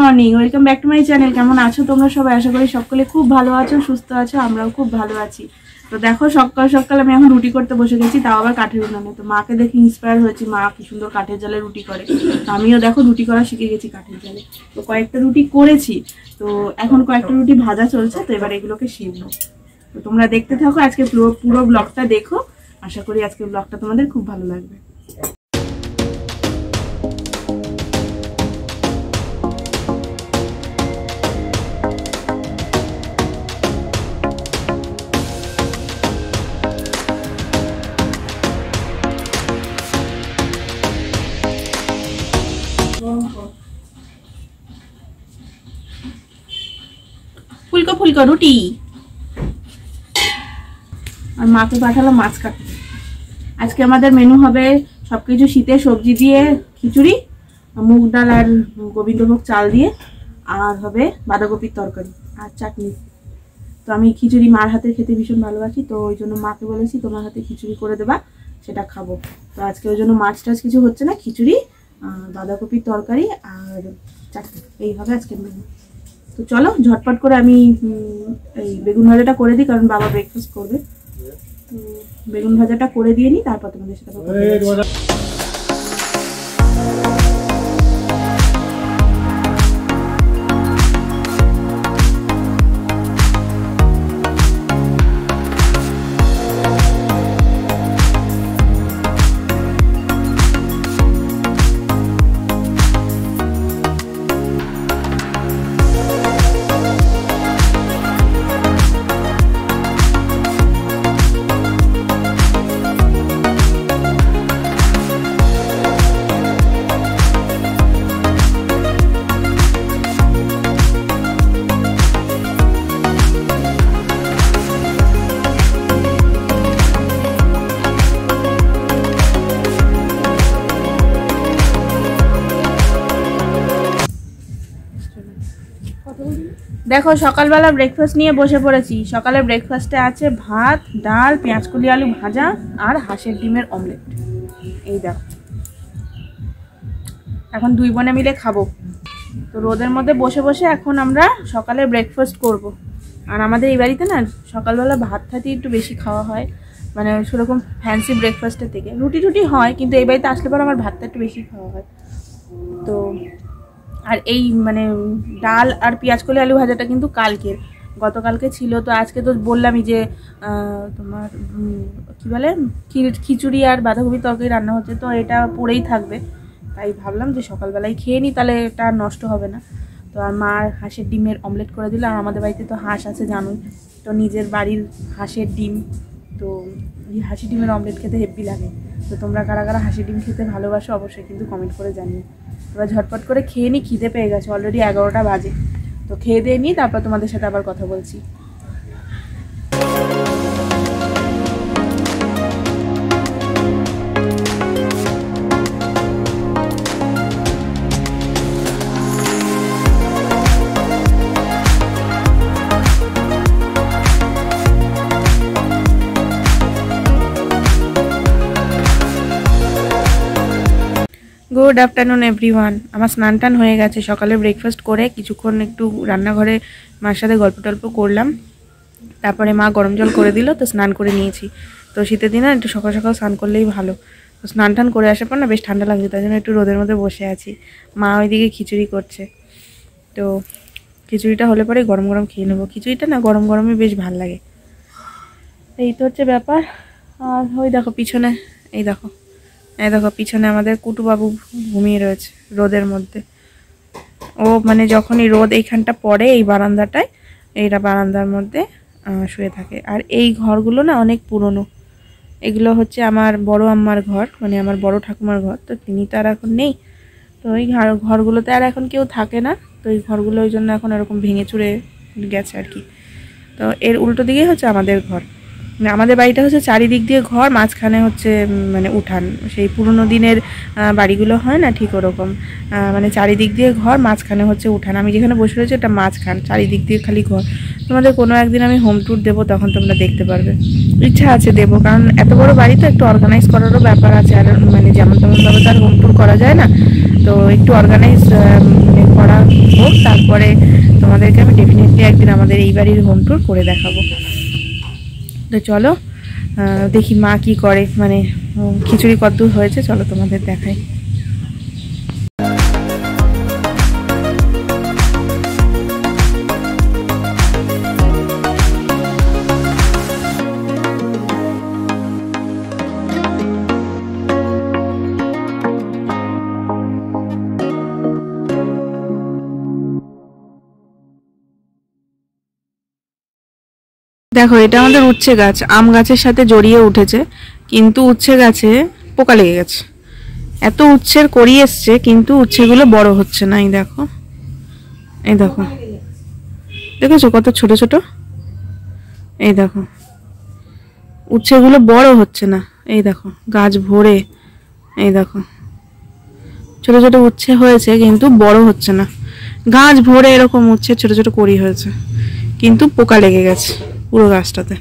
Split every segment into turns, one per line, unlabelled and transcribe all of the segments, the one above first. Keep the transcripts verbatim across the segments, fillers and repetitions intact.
Morning, welcome back to my channel. কেমন আছো তোমরা সবাই? আশা করি সকলে খুব ভালো আছো, সুস্থ আছো। আমরাও খুব ভালো আছি। তো দেখো সকাল সকাল আমি এখন রুটি করতে বসে গেছি, তাও আবার কাঠের উনানে। তো মাকে দেখে ইন্সপায়ার হয়েছি, মা কি সুন্দর কাঠের জালে রুটি করে। তো আমিও দেখো রুটি করা শিখে গেছি কাঠের জালে। তো কয়েকটা রুটি করেছি, তো এখন কয়েকটা রুটি ভাজা চলছে, তো এবার এগুলোকে শিখবো। তো তোমরা দেখতে থাকো, আজকে পুরো পুরো ব্লগটা দেখো। আশা করি আজকের ব্লগটা তোমাদের খুব ভালো লাগবে। ফুলকো ফুলকো রুটি, আর মাকে পাঠালাম মাছ কাটতে। আজকে আমাদের মেনু হবে সবকিছু শীতের সবজি দিয়ে খিচুড়ি, মুগ ডাল আর গোবিন্দভোগ চাল দিয়ে, আর হবে বাঁধাকপির তরকারি আর চাটনি। তো আমি খিচুড়ি মার হাতে খেতে ভীষণ ভালোবাসি, তো ওই জন্য মাকে বলেছি তোমার হাতে খিচুড়ি করে দেবা, সেটা খাবো। তো আজকে ওই জন্য মাছ টাছ কিছু হচ্ছে না, খিচুড়ি, বাঁধাকপির তরকারি আর চাটনি, এই হবে আজকের মেনু। তো চলো ঝটপট করে আমি এই বেগুন ভাজাটা করে দিই, কারণ বাবা ব্রেকফাস্ট করবে। তো বেগুন ভাজাটা করে দিয়ে নিই, তারপর তোমাদের সাথে কথা বলবো। দেখো সকালবেলা ব্রেকফাস্ট নিয়ে বসে পড়েছি। সকালে ব্রেকফাস্টে আছে ভাত, ডাল, পেঁয়াজকলি আলু ভাজা আর হাঁসের ডিমের অমলেট। এই দেখো, এখন দুই বোনে মিলে খাবো। তো রোদের মধ্যে বসে বসে এখন আমরা সকালে ব্রেকফাস্ট করব। আর আমাদের এই বাড়িতে না সকালবেলা ভাত থাতি একটু বেশি খাওয়া হয়, মানে সেরকম ফ্যান্সি ব্রেকফাস্টের থেকে। রুটি টুটি হয়, কিন্তু এই বাড়িতে আসলে পর আমার ভাতটা একটু বেশি খাওয়া হয়। তো আর এই মানে ডাল আর পেঁয়াজকলি আলু ভাজাটা কিন্তু কালকের, গতকালকে ছিল। তো আজকে তো বললামই যে তোমার কি বলে খিচুড়ি আর বাঁধাকপির তরকারি রান্না হচ্ছে, তো এটা পড়েই থাকবে। তাই ভাবলাম যে সকালবেলায় খেয়ে নিই, তাহলে এটা নষ্ট হবে না। তো আর মার হাঁসের ডিমের অমলেট করে দিল। আর আমাদের বাড়িতে তো হাঁস আছে জানোই, তো নিজের বাড়ির হাঁসের ডিম, তো এই হাঁসের ডিমের অমলেট খেতে হেব্বি লাগে। তো তোমরা কারা কারা হাঁসের ডিম খেতে ভালোবাসো অবশ্যই কিন্তু কমেন্ট করে জানিও। এবার ঝটপট করে খেয়ে নিই, খিদে পেয়ে গেছে, অলরেডি এগারোটা বাজে। তো খেয়ে দিয়ে নিই, তারপর তোমাদের সাথে আবার কথা বলছি। Good afternoon everyone. আমার স্নান টান হয়ে গেছে, সকালে ব্রেকফাস্ট করে কিছুক্ষণ একটু রান্নাঘরে মার সাথে গল্প টল্প করলাম। তারপরে মা গরম জল করে দিল, তো স্নান করে নিয়েছি। তো শীতের দিনে একটু সকাল সকাল স্নান করলেই ভালো। তো স্নান টান করে আসার পর না বেশ ঠান্ডা লাগছে, তাই জন্য একটু রোদের মধ্যে বসে আছি। মা ওইদিকে খিচুড়ি করছে, তো খিচুড়িটা হলে পরে গরম গরম খেয়ে নেবো। খিচুড়িটা না গরম গরমই বেশ ভালো লাগে। এই তো হচ্ছে ব্যাপার। আর ওই দেখো পিছনে, এই দেখো এই দেখো পিছনে আমাদের কুটুবাবু ঘুমিয়ে রয়েছে রোদের মধ্যে। ও মানে যখনই রোদ এইখানটা পড়ে এই বারান্দাটায়, এইটা বারান্দার মধ্যে শুয়ে থাকে। আর এই ঘরগুলো না অনেক পুরনো। এগুলো হচ্ছে আমার বড় আম্মার ঘর, মানে আমার বড় ঠাকুমার ঘর। তো তিনি তো আর এখন নেই, তো এই ঘরগুলোতে আর এখন কেউ থাকে না। তো এই ঘরগুলো ওই জন্য এখন এরকম ভেঙে চুরে গেছে আর কি। তো এর উল্টো দিকেই হচ্ছে আমাদের ঘর। আমাদের বাড়িটা হচ্ছে চারিদিক দিয়ে ঘর, মাঝখানে হচ্ছে মানে উঠান। সেই পুরনো দিনের বাড়িগুলো হয় না ঠিক ওরকম, মানে চারিদিক দিয়ে ঘর, মাঝখানে হচ্ছে উঠান। আমি যেখানে বসে রয়েছি এটা মাঝখান, চারিদিক দিয়ে খালি ঘর। তোমাদের কোনো একদিন আমি হোম ট্যুর দেবো, তখন তোমরা দেখতে পারবে। ইচ্ছা আছে দেবো, কারণ এত বড় বাড়ি তো একটু অর্গানাইজ করারও ব্যাপার আছে। আর মানে যেমন তেমনভাবে তার হোম ট্যুর করা যায় না, তো একটু অর্গানাইজ মানে করা হোক, তারপরে তোমাদেরকে আমি ডেফিনেটলি একদিন আমাদের এই বাড়ির হোম ট্যুর করে দেখাবো। তো চলো দেখি মা কি করে, মানে খিচুড়ি কতদূর হয়েছে চলো তোমাদের দেখাই। দেখো এটা আমাদের উচ্ছে গাছ, আম গাছের সাথে জড়িয়ে উঠেছে, কিন্তু উচ্ছে গাছে পোকা লেগে গেছে। এত উচ্ছের করি এসছে কিন্তু উচ্ছেগুলো বড় হচ্ছে না। এই দেখো, এই দেখো, দেখেছো কত ছোট ছোট। এই দেখো উচ্ছেগুলো বড় হচ্ছে না। এই দেখো গাছ ভরে, এই দেখো ছোট ছোট উচ্ছে হয়েছে কিন্তু বড় হচ্ছে না। গাছ ভরে এরকম উচ্ছে ছোট ছোট করি হয়েছে, কিন্তু পোকা লেগে গেছে পুরো গাছটাতে।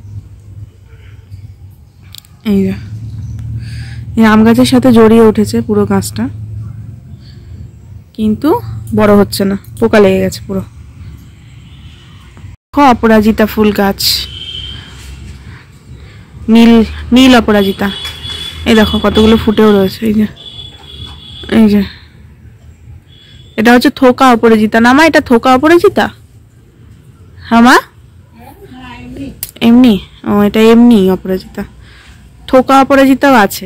এই যে এই আম গাছের সাথে জড়িয়ে উঠেছে পুরো গাছটা, কিন্তু বড় হচ্ছে না, পোকা লেগে গেছে পুরো। অপরাজিতা ফুল গাছ, নীল নীল অপরাজিতা। এই দেখো কতগুলো ফুটেও রয়েছে। এই যে এই যে এটা হচ্ছে থোকা অপরাজিতা না মা? এটা থোকা অপরাজিতা? হ্যাঁ মা, এমনি? ও এটা এমনি অপরাজিতা, থোকা অপরাজিতাও আছে।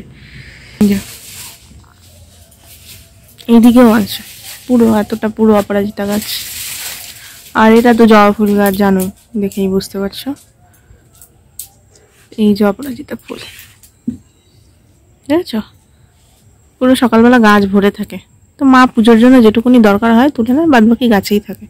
এইদিকেও আছে পুরো, এতটা পুরো অপরাজিতা গাছ। আর এটা তো জবা ফুল গাছ, জানো, দেখেই বুঝতে পারছো। এই যে অপরাজিতা ফুল, দেখেছ? পুরো সকালবেলা গাছ ভরে থাকে। তো মা পুজোর জন্য যেটুকুনি দরকার হয় তুলে নেয়, বাদ বাকি গাছেই থাকে।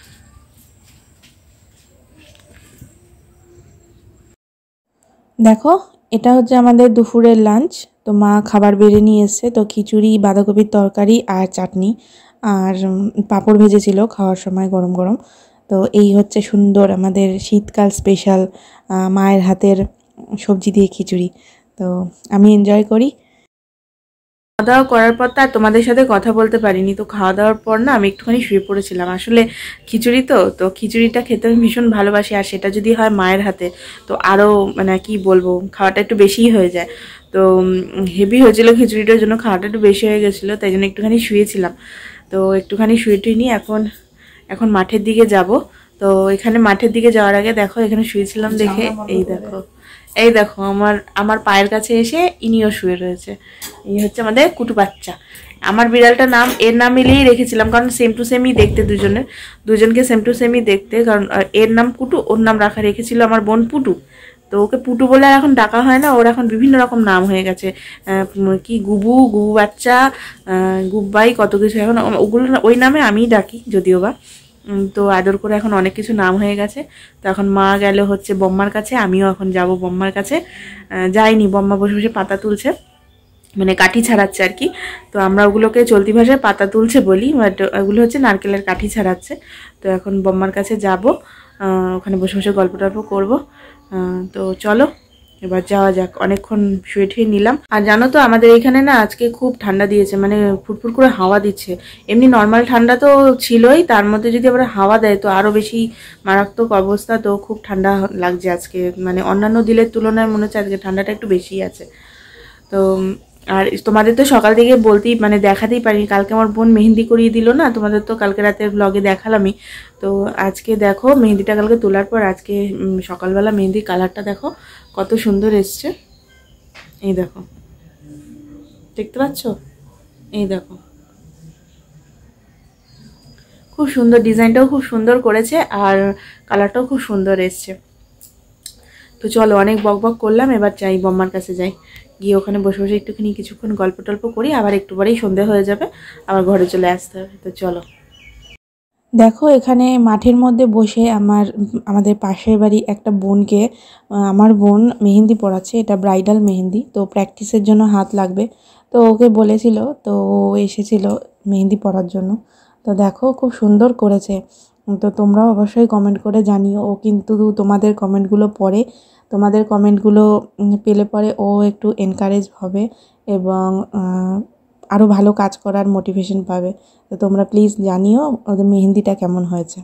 দেখো এটা হচ্ছে আমাদের দুপুরের লাঞ্চ। তো মা খাবার বেড়ে নিয়ে এসছে, তো খিচুড়ি, বাঁধাকপির তরকারি আর চাটনি, আর পাঁপড় ভেজেছিল খাওয়ার সময় গরম গরম। তো এই হচ্ছে সুন্দর আমাদের শীতকাল স্পেশাল মায়ের হাতের সবজি দিয়ে খিচুড়ি। তো আমি এনজয় করি। খাওয়া দাওয়া করার পর তো আর তোমাদের সাথে কথা বলতে পারিনি। তো খাওয়া দাওয়ার পর না আমি একটুখানি শুয়ে পড়েছিলাম। আসলে খিচুড়ি তো তো খিচুড়িটা খেতে আমি ভীষণ ভালোবাসি, আর সেটা যদি হয় মায়ের হাতে তো আরও মানে কি বলবো, খাওয়াটা একটু বেশিই হয়ে যায়। তো হেভি হয়েছিল খিচুড়িটার জন্য, খাওয়াটা একটু বেশি হয়ে গেছিলো, তাই জন্য একটুখানি শুয়েছিলাম। তো একটুখানি শুয়ে টুয়ে নিয়ে এখন এখন মাঠের দিকে যাব। তো এখানে মাঠের দিকে যাওয়ার আগে দেখো এখানে শুয়েছিলাম দেখে, এই দেখো এই দেখো আমার আমার পায়ের কাছে এসে ইনিও শুয়ে রয়েছে। এই হচ্ছে আমাদের কুটু বাচ্চা। আমার বিড়ালটার নাম এর নাম মিলিয়েই রেখেছিলাম, কারণ সেম টু সেমই দেখতে, দুজনের দুজনকে সেম টু সেমই দেখতে। কারণ এর নাম কুটু, ওর নাম রাখা রেখেছিল আমার বোন পুটু। তো ওকে পুটু বলে আর এখন ডাকা হয় না, ওর এখন বিভিন্ন রকম নাম হয়ে গেছে। কি গুবু, গুবু বাচ্চা, গুব্বাই, কত কিছু এখন ওগুলো ওই নামে আমিই ডাকি যদিও বা। তো আদর করে এখন অনেক কিছু নাম হয়ে গেছে। তো এখন মা গেল হচ্ছে বম্মার কাছে, আমিও এখন যাব বম্মার কাছে। যাইনি, বম্মা বসে বসে পাতা তুলছে, মানে কাঠি ছাড়াচ্ছে আর কি। তো আমরা ওগুলোকে চলতি ভাষায় পাতা তুলছে বলি, বাট ওগুলো হচ্ছে নারকেলের কাঠি ছাড়াচ্ছে। তো এখন বম্মার কাছে যাব, ওখানে বসে বসে গল্প টল্প করবো। তো চলো এবার যাওয়া যাক। অনেকক্ষণ শুয়ে ঠুয়ে নিলাম। আর জানো তো আমাদের এখানে না আজকে খুব ঠান্ডা দিয়েছে, মানে ফুটফুট করে হাওয়া দিচ্ছে। এমনি নর্মাল ঠান্ডা তো ছিলই, তার মধ্যে যদি আবার হাওয়া দেয় তো আরও বেশি মারাত্মক অবস্থা। তো খুব ঠান্ডা লাগছে আজকে, মানে অন্যান্য দিনের তুলনায় মনে হচ্ছে আজকে ঠান্ডাটা একটু বেশিই আছে। তো আর তোমাদের তো সকাল থেকে বলতেই মানে দেখাতেই পারি, কালকে আমার বোন মেহেন্দি করিয়ে দিল না, তোমাদের তো কালকে রাতের ব্লগে দেখালামই। তো আজকে দেখো মেহেন্দিটা কালকে তোলার পর আজকে সকালবেলা মেহেন্দির কালারটা দেখো কত সুন্দর এসছে। এই দেখো, দেখতে পাচ্ছ? এই দেখো খুব সুন্দর, ডিজাইনটাও খুব সুন্দর করেছে আর কালারটাও খুব সুন্দর এসছে। তো চলো অনেক বক বক করলাম, এবার যাই বম্মার কাছে যাই, গিয়ে ওখানে বসে বসে একটুখানি কিছুক্ষণ গল্প টল্প করি, আবার একটু পরেই সন্ধে হয়ে যাবে, আবার ঘরে চলে আসতে হবে। তো চলো। দেখো এখানে মাঠের মধ্যে বসে আমার আমাদের পাশের বাড়ি একটা বোনকে আমার বোন মেহেন্দি পড়াচ্ছে। এটা ব্রাইডাল মেহেন্দি, তো প্র্যাকটিসের জন্য হাত লাগবে। তো ওকে বলেছিল, তো ও এসেছিল মেহেন্দি পড়ার জন্য। তো দেখো খুব সুন্দর করেছে। তো তোমরাও অবশ্যই কমেন্ট করে জানিও। ও কিন্তু তোমাদের কমেন্টগুলো পড়ে, তোমাদের কমেন্টগুলো পেলে পরে ও একটু এনকারেজ হবে এবং আরও ভালো কাজ করার মোটিভেশন পাবে। তো তোমরা প্লিজ জানিও ওদের মেহেন্দিটা কেমন হয়েছে।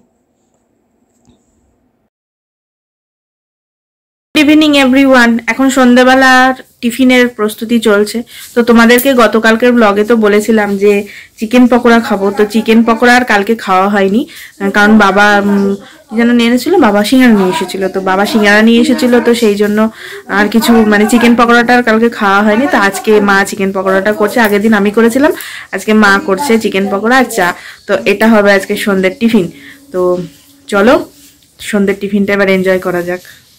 Good evening everyone. এখন সন্ধ্যাবেলার টিফিনের প্রস্তুতি চলছে। তো তোমাদেরকে গতকালকের ব্লগে তো বলেছিলাম যে চিকেন পকোড়া খাবো, তো চিকেন পকোড়া আর কালকে খাওয়া হয়নি, কারণ বাবা যেন নিয়ে এনেছিল, বাবা সিঙ্গারা নিয়ে এসেছিলো। তো বাবা সিঙ্গারা নিয়ে এসেছিলো, তো সেই জন্য আর কিছু মানে চিকেন পকোড়াটা আর কালকে খাওয়া হয়নি। তো আজকে মা চিকেন পকোড়াটা করছে, আগের দিন আমি করেছিলাম, আজকে মা করছে চিকেন পকোড়া আর চা। তো এটা হবে আজকে সন্ধ্যের টিফিন। তো চলো সন্ধ্যের টিফিনটা এবার এনজয় করা যাক।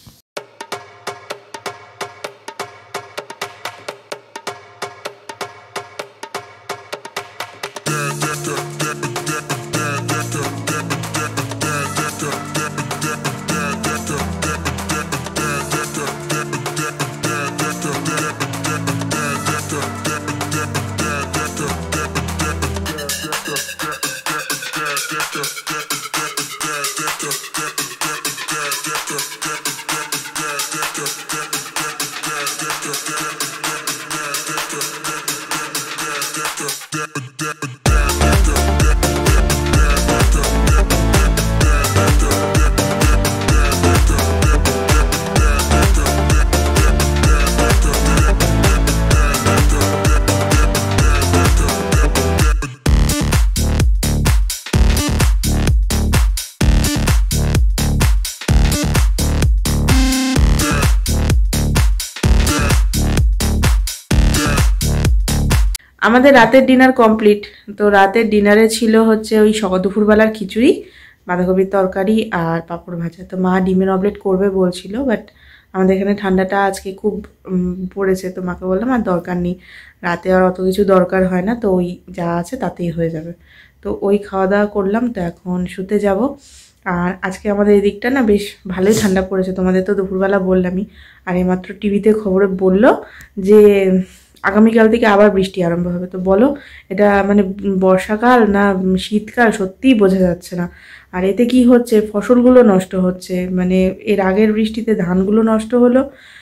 আমাদের রাতের ডিনার কমপ্লিট। তো রাতের ডিনারে ছিল হচ্ছে ওই দুপুরবেলার খিচুড়ি, বাঁধাকপির তরকারি আর পাঁপড় ভাজা। তো মা ডিমের অমলেট করবে বলছিল, বাট আমাদের এখানে ঠান্ডাটা আজকে খুব পড়েছে, তো মাকে বললাম আর দরকার নেই, রাতে আর অত কিছু দরকার হয় না, তো ওই যা আছে তাতেই হয়ে যাবে। তো ওই খাওয়া দাওয়া করলাম, তো এখন শুতে যাব। আর আজকে আমাদের এদিকটা না বেশ ভালোই ঠান্ডা পড়েছে, তোমাদের তো দুপুরবেলা বললামই। আর এইমাত্র টিভিতে খবরে বলল যে আগামীকাল থেকে আবার বৃষ্টি আরম্ভ হবে। তো বলো এটা মানে বর্ষাকাল না শীতকাল, সত্যিই বোঝা যাচ্ছে না। আর এতে কি হচ্ছে, ফসলগুলো নষ্ট হচ্ছে, মানে এর আগের বৃষ্টিতে ধানগুলো নষ্ট হলো,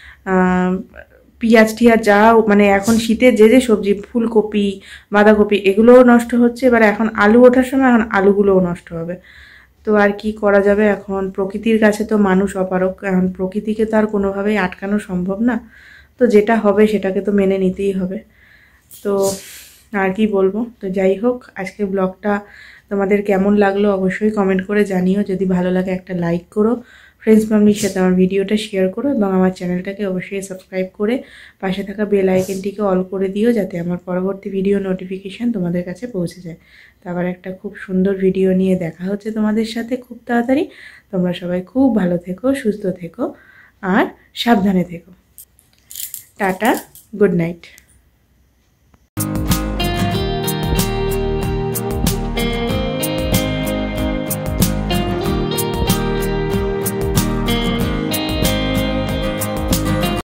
পেঁয়াজ টিয়াজ যা মানে এখন শীতে যে যে সবজি ফুলকপি বাঁধাকপি এগুলোও নষ্ট হচ্ছে। এবার এখন আলু ওঠার সময় এখন আলুগুলোও নষ্ট হবে। তো আর কি করা যাবে, এখন প্রকৃতির কাছে তো মানুষ অপারক, এখন প্রকৃতিকে তো আর কোনোভাবেই আটকানো সম্ভব না। তো যেটা হবে সেটাকে তো মেনে নিতেই হবে। তো আর কি বলবো। তো যাই হোক, আজকের ব্লগটা তোমাদের কেমন লাগলো অবশ্যই কমেন্ট করে জানিও। যদি ভালো লাগে একটা লাইক করো, ফ্রেন্ডস ফ্যামিলির সাথে আমার ভিডিওটা শেয়ার করো, এবং আমার চ্যানেলটাকে অবশ্যই সাবস্ক্রাইব করে পাশে থাকা বেল আইকনটিকে অল করে দিও, যাতে আমার পরবর্তী ভিডিও নোটিফিকেশান তোমাদের কাছে পৌঁছে যায়। তো আবার একটা খুব সুন্দর ভিডিও নিয়ে দেখা হচ্ছে তোমাদের সাথে খুব তাড়াতাড়ি। তোমরা সবাই খুব ভালো থেকো, সুস্থ থেকো আর সাবধানে থেকো। Tata, good night.